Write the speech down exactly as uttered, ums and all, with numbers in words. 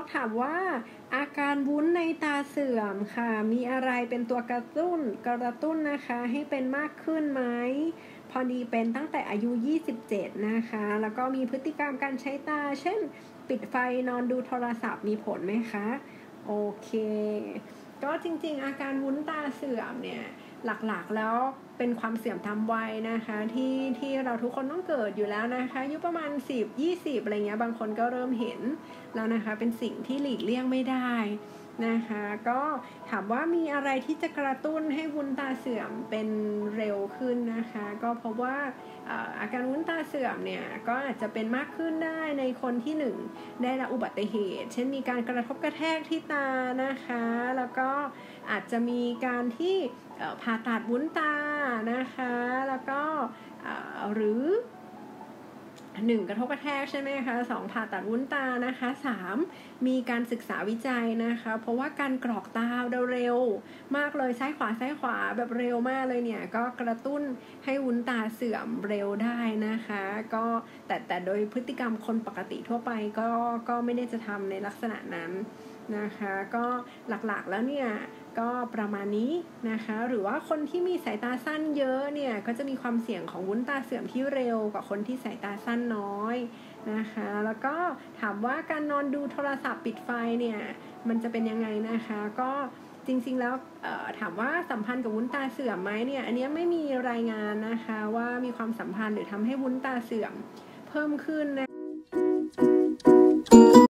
ถามว่าอาการวุ้นในตาเสื่อมค่ะมีอะไรเป็นตัวกระตุ้นกระตุ้นนะคะให้เป็นมากขึ้นไหมพอดีเป็นตั้งแต่อายุยี่สิบเจ็ดนะคะแล้วก็มีพฤติกรรมการใช้ตาเช่นปิดไฟนอนดูโทรศัพท์มีผลไหมคะโอเคก็จริงๆอาการวุ้นตาเสื่อมเนี่ยหลักๆแล้วเป็นความเสื่อมตามวัยนะคะที่ที่เราทุกคนต้องเกิดอยู่แล้วนะคะอายุประมาณสิบ ยี่สิบอะไรเงี้ยบางคนก็เริ่มเห็นแล้วนะคะเป็นสิ่งที่หลีกเลี่ยงไม่ได้นะคะก็ถามว่ามีอะไรที่จะกระตุ้นให้วุ้นตาเสื่อมเป็นเร็วขึ้นนะคะก็เพราะว่าอาการวุ้นตาเสื่อมเนี่ยก็อาจจะเป็นมากขึ้นได้ในคนที่หนึ่งได้รับอุบัติเหตุเช่นมีการกระทบกระแทกที่ตานะคะแล้วก็อาจจะมีการที่ผ่าตัดวุ้นตานะคะแล้วก็หรือหนึ่งกระทบกระแทกใช่ไหมคะสองผ่าตัดวุ้นตานะคะสามมีการศึกษาวิจัยนะคะเพราะว่าการกรอกตาเร็วมากเลยซ้ายขวาซ้ายขวาแบบเร็วมากเลยเนี่ยก็กระตุ้นให้วุ้นตาเสื่อมเร็วได้นะคะก็แต่แต่โดยพฤติกรรมคนปกติทั่วไปก็ก็ไม่ได้จะทำในลักษณะนั้นนะคะก็หลักๆแล้วเนี่ยก็ประมาณนี้นะคะหรือว่าคนที่มีสายตาสั้นเยอะเนี่ยก็จะมีความเสี่ยงของวุ้นตาเสื่อมที่เร็วกว่าคนที่สายตาสั้นน้อยนะคะแล้วก็ถามว่าการนอนดูโทรศัพท์ปิดไฟเนี่ยมันจะเป็นยังไงนะคะก็จริงๆแล้วถามว่าสัมพันธ์กับวุ้นตาเสื่อมไหมเนี่ยอันนี้ไม่มีรายงานนะคะว่ามีความสัมพันธ์หรือทำให้วุ้นตาเสื่อมเพิ่มขึ้นนะ